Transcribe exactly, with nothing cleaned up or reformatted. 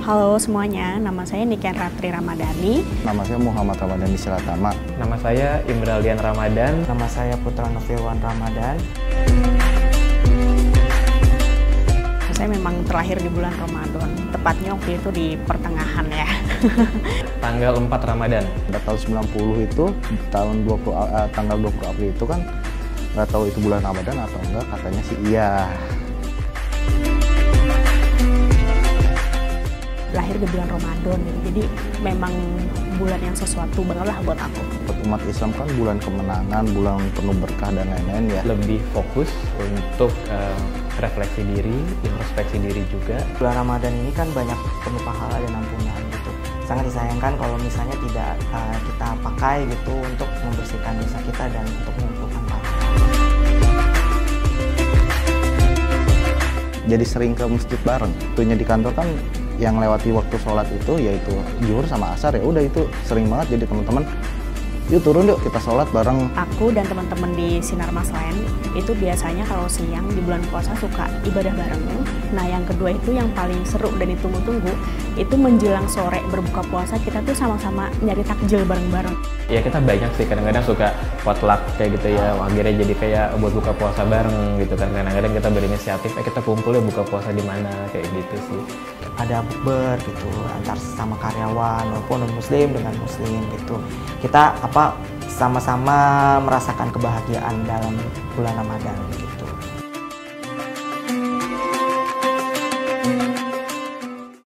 Halo semuanya, nama saya Niken Ratri Ramadhani. Nama saya Muhammad Ramadhani Silatama. Nama saya Imralian Ramadan. Nama saya Putra Nofirwan Ramadan. Saya memang terlahir di bulan Ramadan, tepatnya waktu itu di pertengahan ya. Tanggal empat Ramadan. Pada tahun sembilan puluh itu, tahun dua puluh, uh, tanggal dua puluh April itu kan nggak tahu itu bulan Ramadan atau enggak, katanya sih iya. Lahir di bulan Ramadan gitu, jadi memang bulan yang sesuatu banget lah buat aku. Umat Islam kan bulan kemenangan, bulan penuh berkah dan lain-lain ya. Lebih fokus untuk uh, refleksi diri, introspeksi diri juga. Bulan Ramadan ini kan banyak penuh pahala dan ampunan gitu. Sangat disayangkan kalau misalnya tidak uh, kita pakai gitu untuk membersihkan dosa kita dan untuk mengumpulkan pahala. Jadi sering ke masjid bareng. Tentunya di kantor kan yang lewati waktu sholat itu yaitu zuhur sama asar, ya udah itu sering banget. Jadi teman-teman, yuk turun yuk kita sholat bareng. Aku dan teman-teman di Sinar Maslen itu biasanya kalau siang di bulan puasa suka ibadah bareng. Nah yang kedua itu yang paling seru dan ditunggu-tunggu itu menjelang sore berbuka puasa, kita tuh sama-sama nyari takjil bareng-bareng. Ya kita banyak sih, kadang-kadang suka potluck kayak gitu ya, akhirnya jadi kayak buat buka puasa bareng gitu kan. Kadang-kadang kita berinisiatif, eh kita kumpul ya buka puasa di mana, kayak gitu sih. Ada bukber gitu antar sama karyawan maupun non muslim dengan muslim gitu. Kita apa sama-sama merasakan kebahagiaan dalam bulan Ramadan gitu.